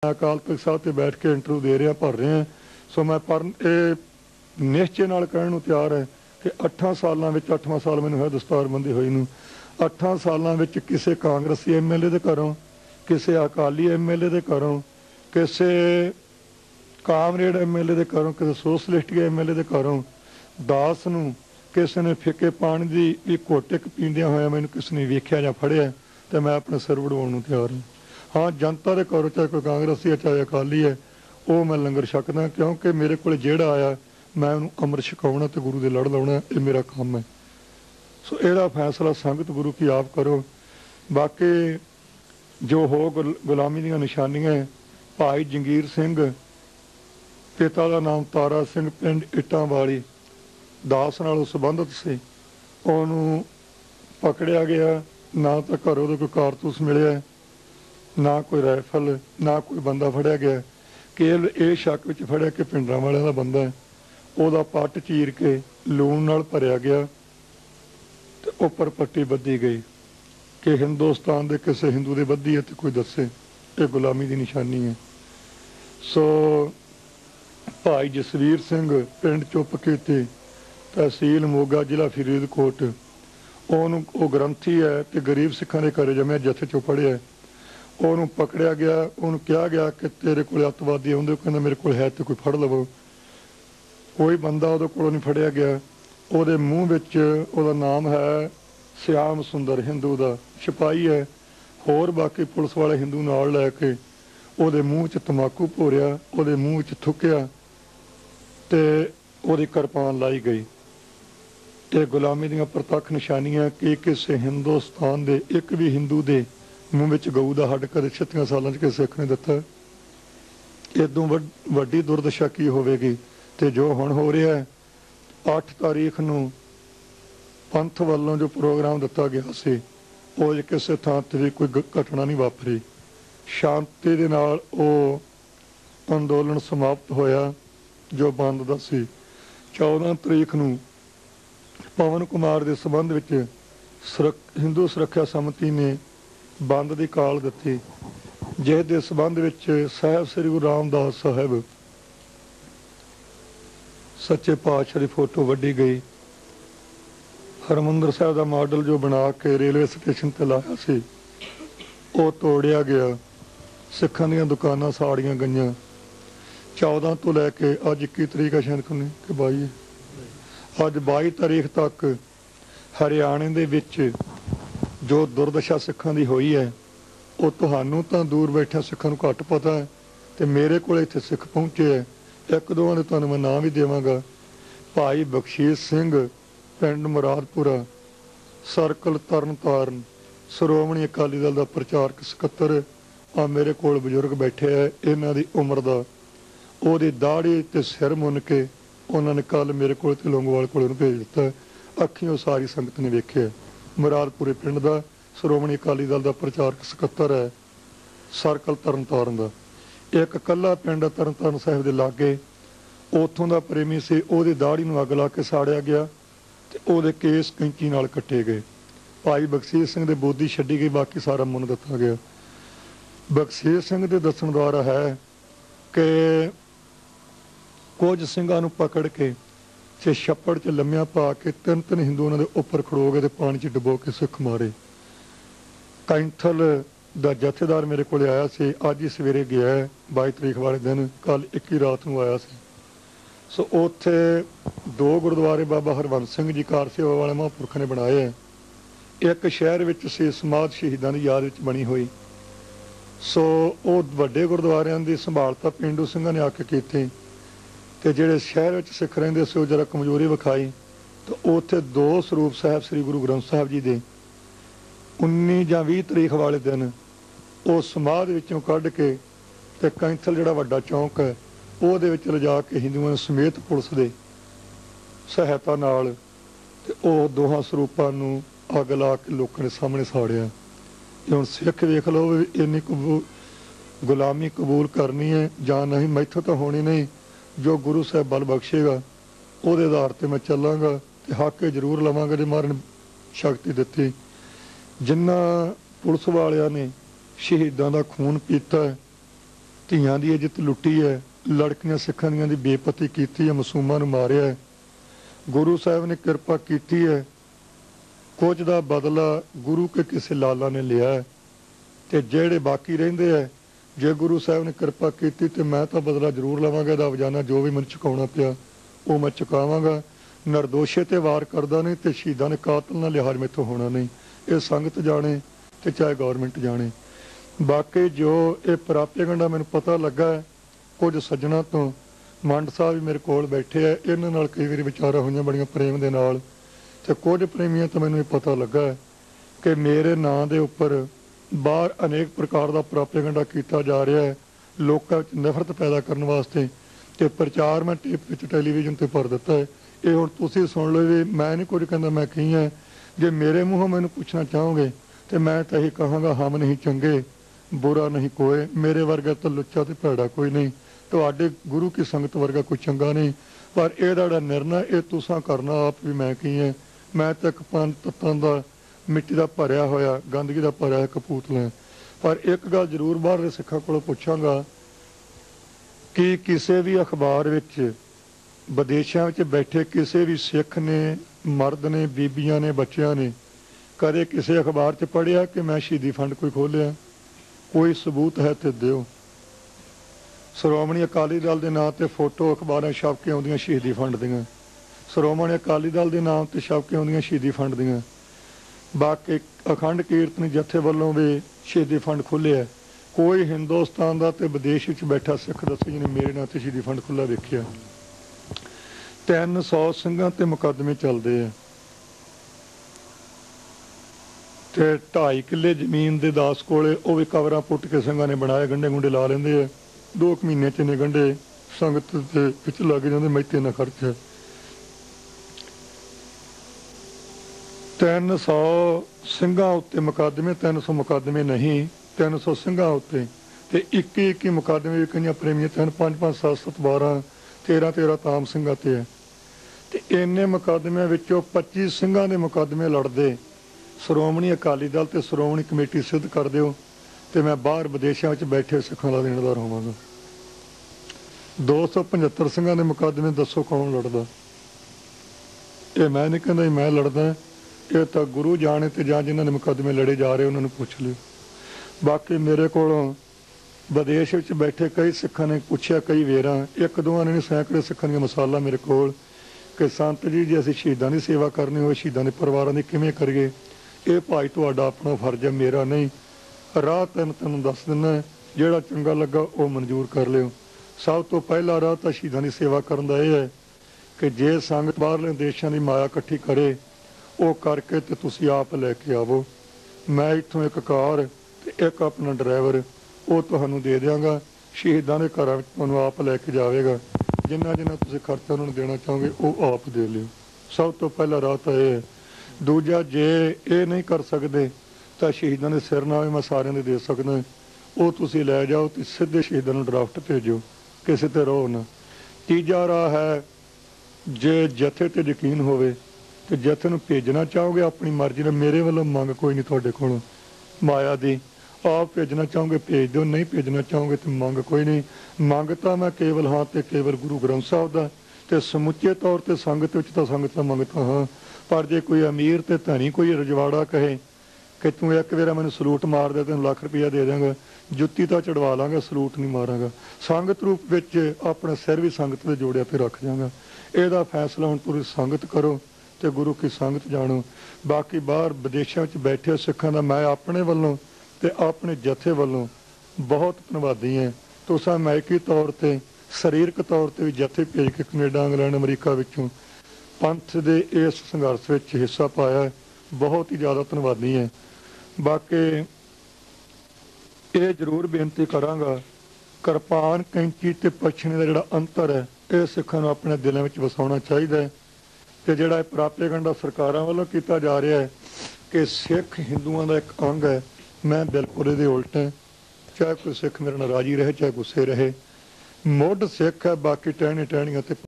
अकाल तख्त साहब ते बैठ के इंटरव्यू दे रहे भर रहे हैं। सो मैं पर निश्चय नाल कहण नूं तैयार है कि 8 सालों में 8वां साल मैनूं है दस्तारबंदी होई नूं 8 सालों में किसी कांग्रेसी MLA के घरों, किसी अकाली MLA के घरों, किसी कामरेड MLA के घरों, किसी सोशलिस्ट MLA के घरों दास नूं किसी ने फिके पानी की भी घोट एक पींदिया होया मैनूं किसी ने वेख्या जां फड़िया तो मैं अपने सिर वड़वाउण नूं तैयार हूँ। हाँ, जनता के घरों चाहे कोई कांग्रेसी है चाहे अकाली है वो मैं लंगर छकदा, क्योंकि मेरे को जेड़ा आया मैं उन्होंने अमृत छकाउणा तो गुरु के लड़ लाउणा, ये मेरा काम है। सो ਇਹਦਾ फैसला संगत गुरु की आप करो। बाकी जो हो गुलामी दी निशानियां, भाई जंगीर सिंह पिता का नाम तारा सिंह पिंड इटां वाली दास नाल संबंधित से उन्होंने पकड़िया गया, ना तो घरों कोई कारतूस मिले, ना कोई राइफल, ना कोई बंदा फड़िया गया। केवल ये शक विच फड़िया कि पिंडरां वालियां दा बंदा है, ਉਹਦਾ पट चीर के लूण नाल भरिया गया तो उपर पट्टी बधी गई कि हिंदुस्तान के किसी हिंदू के बधी है तो कोई दसे, ये गुलामी की निशानी है। सो भाई जसवीर सिंह पिंड चुप कीती तहसील मोगा जिला फरीदकोट वो ग्रंथी है तो गरीब सिखां के घरे जमया जथे चो पढ़िया, उन्होंने पकड़िया गया, उन्होंने कहा गया कि तेरे को अतवादी आउंदे, कहंदा मेरे को है तो कोई फड़ लवो। कोई बंदा वो को नहीं फड़िया गया। वो मूँह विच ओहदा नाम है श्याम सुंदर हिंदू का सिपाही है, होर बाकी पुलिस वाले हिंदू नाल लैके वो मूँह च तंबाकू भोरिया, वो मूँह च थुक्या ते ओहदी किरपान लाई गई। ये गुलामी दी प्रतख निशानियां कि किसी हिंदुस्तान के एक भी हिंदू के मूँह विच गऊ का हड्ड कदे 36 सालों किसी सिख ने दिता। इदों वड्डी दुर्दशा की होवेगी। तो जो हुण हो रहा है 8 तारीख नूं पंथ वालों जो प्रोग्राम दिता गया सी वो किसी थां ते भी कोई घटना नहीं वापरी, शांति दे नाल वो अंदोलन समाप्त होया जो बंद दा सी। 14 तरीक नूं पवन कुमार के संबंध विच हिंदू सुरक्षा समिति ने बंद की काल दी, जिस दे संबंध विच साहिब श्री गुरु रामदास साहिब सच्चे पातशाह की फोटो वड्डी गई। हरमंदर साहब का मॉडल जो बना के रेलवे स्टेशन पर लाया सी वो तोड़िया गया, सिखां दीयां दुकानां साड़ियां गईयां। 14 तो लैके अज 21 तरीक है शायद कि 22, अज 22 तारीख तक हरियाणे दे विच जो दुर्दशा सिखां दी होई है वो तुहानूं तां दूर बैठे सिखां नूं घट पता है, तो मेरे को इत्थे सिख पहुंचे है। एक दो ने तुहानूं मैं नाम भी देवांगा। भाई बख्शीश सिंह पिंड मुरादपुरा सर्कल तरन ताਰਨ श्रोमणी अकाली दल का प्रचारक सकत्तर आ मेरे कोल बजुर्ग बैठे है, इन्हां दी उम्र दा ओहदी दाढ़ी ते सिर मुन के उन्होंने कल मेरे को लोंगोवाल को भेज दिता। अखियों सारी संगत ने वेख्या। मुरादपुरे पिंड का श्रोमणी अकाली दल का प्रचारक सकत्तर है सर्कल तरन ताਰਨ का। एक कला पिंड तरन ताਰਨ साहिब के लागे उतों का प्रेमी से ਉਹਦੀ दाढ़ी में अग ला के साड़िया गया तो ਉਹਦੇ केस कैंची नाल कट्टे गए। भाई बख्शीश सिंह के बोधी छड्डी गई, बाकी सारा मुन दिता गया। बख्शीश सिंह के दसन द्वारा है कि कुछ सिंघां नूं पकड़ के ते छप्पड़ च लम्मिया पा के 3 हिंदू उन्होंने उपर खड़ो गए, पानी च डुबो के सिख मारे। कैंथल ਦਾ ਜਥੇਦਾਰ मेरे को आया से, अज ही सवेरे गया है 22 तरीक वाले दिन, कल 21 रात को आया से। सो उत्थे 2 गुरुद्वारे बाबा हरवंश सिंह जी कार सेवा वाले महापुरखों ने बनाए हैं। एक शहर में से समाध शहीदों की याद बनी हुई। सो वो वड्डे गुरुद्वारियां की संभाल तो पेंडू सिंघां ने आके की, तो जिहड़े शहर में सिख रहिंदे सी जरा कमजोरी विखाई, तो उत्थे 2 ਸਰੂਪ साहिब श्री गुरु ग्रंथ साहिब जी के 19 ਜਾਂ 20 तरीक वाले दिन वो समाध विचों कढ़ के ते कैंथल जिहड़ा वड्डा चौंक है ਉਹਦੇ ਵਿੱਚ ਲਿਜਾ के हिंदुओं समेत पुलिस के सहायता नाल ते ਉਹ ਦੋਹਾਂ ਸਰੂਪਾਂ ਨੂੰ अग ला के लोगों के सामने साड़िया। हुण सिख वेख लो इन्नी गुलामी कबूल करनी है जां नहीं, मैथों तो होनी नहीं। जो गुरु साहब बल बख्शेगा ਉਹਦੇ आधार पर मैं चलांगा ते हक जरूर लवांगा जे मारन शक्ति दिती। जिन्ना पुलिस वालियां ने शहीदों का खून पीता है ਧੀਆਂ ਦੀ ਇੱਜ਼ਤ ਲੁੱਟੀ ਹੈ, ਲੜਕੀਆਂ ਸਿੱਖਾਂ ਦੀਆਂ ਦੀ ਬੇਪਤੀ ਕੀਤੀ ਹੈ, ਮਾਸੂਮਾਂ ਨੂੰ ਮਾਰਿਆ ਹੈ। ਗੁਰੂ ਸਾਹਿਬ ਨੇ ਕਿਰਪਾ ਕੀਤੀ ਹੈ, ਕੁਝ ਦਾ ਬਦਲਾ ਗੁਰੂ ਕੇ ਕਿਸੇ ਲਾਲਾ ਨੇ ਲਿਆ ਹੈ, ਤੇ ਜਿਹੜੇ ਬਾਕੀ ਰਹਿੰਦੇ ਹੈ, ਜੇ ਗੁਰੂ ਸਾਹਿਬ ਨੇ ਕਿਰਪਾ ਕੀਤੀ ਤੇ ਮੈਂ ਤਾਂ ਬਦਲਾ ਜ਼ਰੂਰ ਲਵਾਂਗਾ। ਇਹਦਾ ਵਜਾਨਾ ਜੋ ਵੀ ਮੈਨੂੰ ਚੁਕਾਉਣਾ ਪਿਆ ਉਹ ਮੈਂ ਚੁਕਾਵਾਂਗਾ। ਨਿਰਦੋਸ਼ੇ ਤੇ ਵਾਰ ਕਰਦਾ ਨਹੀਂ ਤੇ ਸ਼ਹੀਦਾਂ ਨੇ ਕਾਤਲ ਨਾਲ ਲਿਹਾਜ਼ ਮੈਥੋਂ ਹੋਣਾ ਨਹੀਂ। ਇਹ ਸੰਗਤ ਜਾਣੇ ਤੇ ਚਾਹੇ ਗੌਰਮੈਂਟ ਜਾਣੇ। ਬਾਕੀ ਜੋ ਇਹ ਪ੍ਰਾਪੇਗੰਡਾ ਮੈਨੂੰ ਪਤਾ ਲੱਗਾ ਹੈ ਕੁਝ ਸੱਜਣਾ ਤੋਂ, ਮੰਡ ਸਾਹਿਬ ਵੀ ਮੇਰੇ ਕੋਲ ਬੈਠੇ ਹੈ, ਇਹਨਾਂ ਨਾਲ ਕਈ ਵਾਰੀ ਵਿਚਾਰਾਂ ਹੋਈਆਂ ਬੜੀਆਂ ਪ੍ਰੇਮ ਦੇ ਨਾਲ, ਤੇ ਕੁਝ ਪ੍ਰੇਮੀਆਂ ਤੋਂ ਮੈਨੂੰ ਇਹ ਪਤਾ ਲੱਗਾ ਹੈ ਕਿ ਮੇਰੇ ਨਾਂ ਦੇ ਉੱਪਰ ਬਾਹਰ ਅਨੇਕ ਪ੍ਰਕਾਰ ਦਾ ਪ੍ਰਾਪੇਗੰਡਾ ਕੀਤਾ ਜਾ ਰਿਹਾ ਹੈ ਲੋਕਾਂ ਵਿੱਚ ਨਫ਼ਰਤ ਪੈਦਾ ਕਰਨ ਵਾਸਤੇ, ਤੇ ਪ੍ਰਚਾਰ ਮੈਂ ਟੇਪ ਵਿੱਚ ਟੈਲੀਵਿਜ਼ਨ ਤੇ ਭਰ ਦਿੱਤਾ ਹੈ। ਇਹ ਹੁਣ ਤੁਸੀਂ ਸੁਣ ਲਓ ਵੀ ਮੈਂ ਨਹੀਂ ਕੁਝ ਕਹਿੰਦਾ, ਮੈਂ ਕਹੀ ਹੈ। ਜੇ ਮੇਰੇ ਮੂੰਹੋਂ ਮੈਨੂੰ ਪੁੱਛਣਾ ਚਾਹੋਗੇ ਤੇ ਮੈਂ ਤਾਂ ਇਹੀ ਕਹਾਂਗਾ, ਹਮ ਨਹੀਂ ਚੰਗੇ ਬੁਰਾ ਨਹੀਂ ਕੋਏ। ਮੇਰੇ ਵਰਗਾ ਤਾਂ ਲੁੱਚਾ ਤੇ ਭੈੜਾ ਕੋਈ ਨਹੀਂ, ਤੁਹਾਡੇ ਗੁਰੂ ਕੀ ਸੰਗਤ ਵਰਗਾ ਕੋਈ ਚੰਗਾ ਨਹੀਂ। ਪਰ ਇਹਦਾ ਜਿਹੜਾ ਨਿਰਣਾ ਇਹ ਤੁਸੀਂ ਕਰਨਾ ਆਪ ਵੀ। ਮੈਂ ਕੀ ਹੈ, ਮੈਂ ਤਾਂ ਇੱਕ ਪੰਜ ਤੱਤਾਂ ਦਾ ਮਿੱਟੀ ਦਾ ਭਰਿਆ ਹੋਇਆ, ਗੰਦਗੀ ਦਾ ਭਰਿਆ ਹੋਇਆ ਕਪੂਤਲਾ। ਪਰ ਇੱਕ ਗੱਲ ਜ਼ਰੂਰ ਬਾਹਰ ਦੇ ਸਿੱਖਾਂ ਕੋਲੋਂ ਪੁੱਛਾਂਗਾ ਕਿ ਕਿਸੇ ਵੀ ਅਖਬਾਰ ਵਿੱਚ ਵਿਦੇਸ਼ਾਂ ਵਿੱਚ ਬੈਠੇ ਕਿਸੇ ਵੀ ਸਿੱਖ ਨੇ, ਮਰਦ ਨੇ, ਬੀਬੀਆਂ ਨੇ, ਬੱਚਿਆਂ ਨੇ ਕਦੇ ਕਿਸੇ ਅਖਬਾਰ 'ਚ ਪੜ੍ਹਿਆ ਕਿ ਮੈਂ ਸ਼ਹੀਦੀ ਫੰਡ ਕੋਈ ਖੋਲ੍ਹਿਆ? ਕੋਈ ਸਬੂਤ ਹੈ ਤੇ ਦਿਓ। ਸ਼੍ਰੋਮਣੀ ਅਕਾਲੀ ਦਲ ਦੇ ਨਾਂ ਤੇ ਫੋਟੋ ਅਖਬਾਰਾਂ ਛਪ ਕੇ ਆਉਂਦੀਆਂ ਸ਼ਹੀਦੀ ਫੰਡ ਦੀਆਂ, ਸ਼੍ਰੋਮਣੀ ਅਕਾਲੀ ਦਲ ਦੇ ਨਾਮ ਤੇ ਛਪ ਕੇ ਆਉਂਦੀਆਂ ਸ਼ਹੀਦੀ ਫੰਡ ਦੀਆਂ। ਬਾਕੀ ਅਖੰਡ ਕੀਰਤਨ ਜਥੇ ਵੱਲੋਂ ਵੀ ਸ਼ਹੀਦੀ ਫੰਡ ਖੁੱਲ੍ਹਿਆ। ਕੋਈ ਹਿੰਦੁਸਤਾਨ ਦਾ ਤੇ ਵਿਦੇਸ਼ ਵਿੱਚ ਬੈਠਾ ਸਿੱਖ ਦੱਸੋ ਜਿਹਨੇ ਮੇਰੇ ਨਾਂ ਤੇ ਸ਼ਹੀਦੀ ਫੰਡ ਖੁੱਲ੍ਹਾ ਵੇਖਿਆ? 300 ਸਿੰਘਾਂ ਤੇ ਮੁਕੱਦਮੇ ਚੱਲਦੇ ਆ, ਤੇ 2.5 ਕਿੱਲੇ ਜ਼ਮੀਨ ਦੇ ਦਾਸ ਕੋਲੇ ਉਹ ਵੀ ਕਵਰਾਂ ਪੁੱਟ ਕੇ ਸਿੰਘਾਂ ਨੇ ਬਣਾਏ, ਗੰਢੇ ਗੁੰਡੇ ਲਾ ਲੈਂਦੇ ਆ। 2 ਮਹੀਨੇ 'ਚ ਨੇ ਗੰਢੇ ਸੰਗਤ ਦੇ ਵਿੱਚ ਲੱਗ ਜਾਂਦੇ, ਮੈਥੇ ਨਾ ਖਰਚ। 300 ਸਿੰਘਾਂ ਉੱਤੇ ਮੁਕੱਦਮੇ, 300 ਮੁਕੱਦਮੇ ਨਹੀਂ, 300 ਸਿੰਘਾਂ ਉੱਤੇ, ਤੇ 21 ਮੁਕੱਦਮੇ ਵੀ ਕਈਆਂ ਪ੍ਰੇਮੀਆਂ 3, 5, 5, 7, 7, 12, 13, 13 ਤਾਮ ਸਿੰਘਾਂ ਤੇ ਹੈ। ਤੇ ਇੰਨੇ ਮੁਕੱਦਮਿਆਂ ਵਿੱਚੋਂ 25 ਸਿੰਘਾਂ ਦੇ ਮੁਕੱਦਮੇ ਲੜਦੇ ਸ਼੍ਰੋਮਣੀ ਅਕਾਲੀ ਦਲ ਤੇ ਸ਼੍ਰੋਮਣੀ ਕਮੇਟੀ ਸਿੱਧ ਕਰ ਦਿਓ ਤੇ ਮੈਂ ਬਾਹਰ ਵਿਦੇਸ਼ਾਂ ਵਿੱਚ ਬੈਠੇ ਸਿੱਖਾਂ ਦਾ ਦੇਣਦਾਰ ਹੋਵਾਂਗਾ। 275 ਸਿੰਘਾਂ ਦੇ ਮੁਕੱਦਮੇ ਦੱਸੋ ਕੌਣ ਲੜਦਾ? ਇਹ ਮੈਂ ਨਹੀਂ ਕਹਿੰਦਾ ਮੈਂ ਲੜਦਾ, ਇਹ ਤਾਂ ਗੁਰੂ ਜਾਣੇ ਤੇ ਜਾਂ ਜਿਨ੍ਹਾਂ ਨੇ ਮੁਕੱਦਮੇ ਲੜੇ ਜਾ ਰਹੇ ਉਹਨਾਂ ਨੂੰ ਪੁੱਛ ਲਿਓ। ਬਾਕੀ ਮੇਰੇ ਕੋਲੋਂ ਵਿਦੇਸ਼ ਵਿੱਚ ਬੈਠੇ ਕਈ ਸਿੱਖਾਂ ਨੇ ਪੁੱਛਿਆ, ਕਈ ਵੇਰਾਂ, ਇੱਕ ਦੋਵਾਂ ਨੇ ਸੈਂਕੜੇ ਸਿੱਖਾਂ ਦੀਆਂ ਮਿਸਾਲਾਂ ਮੇਰੇ ਕੋਲ ਕਿ ਸੰਤ ਜੀ ਜੇ ਅਸੀਂ ਸ਼ਹੀਦਾਂ ਦੀ ਸੇਵਾ ਕਰਨੀ ਹੋਵੇ ਸ਼ਹੀਦਾਂ ਦੇ ਪਰਿਵਾਰਾਂ ਦੀ ਕਿਵੇਂ ਕਰੀਏ? ਇਹ ਭਾਈ ਤੁਹਾਡਾ ਆਪਣਾ ਫਰਜ਼ ਹੈ, ਮੇਰਾ ਨਹੀਂ। ਰਾਹ ਤੈਨੂੰ ਦੱਸ ਦਿੰਦਾ, ਜਿਹੜਾ ਚੰਗਾ ਲੱਗਾ ਉਹ ਮਨਜ਼ੂਰ ਕਰ ਲਿਓ। ਸਭ ਤੋਂ ਪਹਿਲਾ ਰਾਹ ਤਾਂ ਸ਼ਹੀਦਾਂ ਦੀ ਸੇਵਾ ਕਰਨ ਦਾ ਇਹ ਹੈ ਕਿ ਜੇ ਸੰਗਤ ਬਾਹਰਲੇ ਦੇਸ਼ਾਂ ਦੀ ਮਾਇਆ ਇਕੱਠੀ ਕਰੇ ਉਹ ਕਰਕੇ ਤੇ ਤੁਸੀਂ ਆਪ ਲੈ ਕੇ ਆਵੋ। ਮੈਂ ਇੱਥੋਂ ਇੱਕ ਕਾਰ ਤੇ ਇੱਕ ਆਪਣਾ ਡਰਾਈਵਰ ਉਹ ਤੁਹਾਨੂੰ ਦੇ ਦਿਆਂਗਾ, ਸ਼ਹੀਦਾਂ ਦੇ ਘਰਾਂ ਵਿੱਚ ਤੁਹਾਨੂੰ ਆਪ ਲੈ ਕੇ ਜਾਵੇਗਾ। ਜਿੰਨਾ ਜਿੰਨਾ ਤੁਸੀਂ ਖਰਚਾ ਉਹਨਾਂ ਨੂੰ ਦੇਣਾ ਚਾਹੋਗੇ ਉਹ ਆਪ ਦੇ ਲਿਓ। ਸਭ ਤੋਂ ਪਹਿਲਾ ਰਾਹ ਤਾਂ ਇਹ ਹੈ। ਦੂਜਾ, ਜੇ ਇਹ ਨਹੀਂ ਕਰ ਸਕਦੇ ਤਾਂ ਸ਼ਹੀਦਾਂ ਦੇ ਸਿਰਨਾਮੇ ਮੈਂ ਸਾਰਿਆਂ ਦੇ ਸਕਦਾ, ਉਹ ਤੁਸੀਂ ਲੈ ਜਾਓ ਤੇ ਸਿੱਧੇ ਸ਼ਹੀਦਾਂ ਨੂੰ ਡਰਾਫਟ ਭੇਜੋ, ਕਿਸੇ ਤੇ ਰੋ ਨਾ। ਤੀਜਾ ਰਾਹ ਹੈ, ਜੇ ਜਥੇ ਤੇ ਯਕੀਨ ਹੋਵੇ ਤੇ ਜਥੇ ਨੂੰ ਭੇਜਣਾ ਚਾਹੋਗੇ ਆਪਣੀ ਮਰਜ਼ੀ ਨਾਲ, ਮੇਰੇ ਵੱਲੋਂ ਮੰਗ ਕੋਈ ਨਹੀਂ ਤੁਹਾਡੇ ਕੋਲੋਂ ਮਾਇਆ ਦੀ। ਆਪ ਭੇਜਣਾ ਚਾਹੋਗੇ ਭੇਜ ਦਿਓ, ਨਹੀਂ ਭੇਜਣਾ ਚਾਹੋਗੇ ਤੇ ਮੰਗ ਕੋਈ ਨਹੀਂ। ਮੰਗ ਤਾਂ ਮੈਂ ਕੇਵਲ ਹਾਂ ਤੇ ਕੇਵਲ ਗੁਰੂ ਗ੍ਰੰਥ ਸਾਹਿਬ ਦਾ, ਤੇ ਸਮੁੱਚੇ ਤੌਰ ਤੇ ਸੰਗਤ ਵਿੱਚ ਤਾਂ ਸੰਗਤ ਦਾ ਮੰਗਤਾ ਹਾਂ। ਪਰ ਜੇ ਕੋਈ ਅਮੀਰ ਤੇ ਧਨੀ ਕੋਈ ਰਜਵਾੜਾ ਕਹੇ ਕਿ ਤੂੰ ਇੱਕ ਵਾਰ ਮੈਨੂੰ ਸਲੂਟ ਮਾਰ ਦੇ ਤੈਨੂੰ ਲੱਖ ਰੁਪਈਆ ਦੇ ਦਾਂਗਾ, ਜੁੱਤੀ ਤਾਂ ਚੜਵਾ ਲਾਂਗਾ, ਸਲੂਟ ਨਹੀਂ ਮਾਰਾਂਗਾ। ਸੰਗਤ ਰੂਪ ਵਿੱਚ ਆਪਣਾ ਸਿਰ ਵੀ ਸੰਗਤ ਦੇ ਜੋੜਿਆਂ ਤੇ ਰੱਖ ਜਾਵਾਂਗਾ। ਇਹਦਾ ਫੈਸਲਾ ਹੁਣ ਪੂਰੀ ਸੰਗਤ ਕਰੋ ਤੇ ਗੁਰੂ ਕੀ ਸੰਗਤ ਜਾਣੋ। ਬਾਕੀ ਬਾਹਰ ਵਿਦੇਸ਼ਾਂ ਵਿੱਚ ਬੈਠੇ ਸਿੱਖਾਂ ਦਾ ਮੈਂ ਆਪਣੇ ਵੱਲੋਂ ਤੇ ਆਪਣੇ ਜਥੇ ਵੱਲੋਂ ਬਹੁਤ ਧੰਨਵਾਦੀ ਹਾਂ। ਤੁਸੀਂ ਮਾਇਕੀ ਤੌਰ ਤੇ, ਸਰੀਰਕ ਤੌਰ ਤੇ ਵੀ ਜਥੇ ਭੇਜ ਕੇ ਕੈਨੇਡਾ, ਇੰਗਲੈਂਡ, ਅਮਰੀਕਾ ਵਿੱਚੋਂ ਪੰਥ ਦੇ ਇਸ ਸੰਘਰਸ਼ ਵਿੱਚ ਹਿੱਸਾ ਪਾਇਆ, ਬਹੁਤ ਹੀ ਜ਼ਿਆਦਾ ਧੰਨਵਾਦੀ ਹੈ। ਬਾਕੀ ਇਹ ਜ਼ਰੂਰ ਬੇਨਤੀ ਕਰਾਂਗਾ, ਕਿਰਪਾਨ, ਕੈਂਚੀ ਤੇ ਪਛਣੇ ਦਾ ਜਿਹੜਾ ਅੰਤਰ ਹੈ ਇਹ ਸਿੱਖਾਂ ਨੂੰ ਆਪਣੇ ਦਿਲਾਂ ਵਿੱਚ ਵਸਾਉਣਾ ਚਾਹੀਦਾ ਹੈ। ਤੇ ਜਿਹੜਾ ਇਹ ਪ੍ਰਾਪੇਗੰਡਾ ਸਰਕਾਰਾਂ ਵੱਲੋਂ ਕੀਤਾ ਜਾ ਰਿਹਾ ਹੈ ਕਿ ਸਿੱਖ ਹਿੰਦੂਆਂ ਦਾ ਇੱਕ ਅੰਗ ਹੈ, ਮੈਂ ਬਿਲਕੁਲ ਇਹਦੇ ਉਲਟ ਹਾਂ। ਚਾਹੇ ਕੋਈ ਸਿੱਖ ਮੇਰੇ ਨਾਲ ਰਾਜੀ ਰਹੇ ਚਾਹੇ ਗੁੱਸੇ ਰਹੇ, ਮੁੱਢ ਸਿੱਖ ਹੈ, ਬਾਕੀ ਟਹਿਣੀ ਟਹਿਣੀਆਂ ਤੇ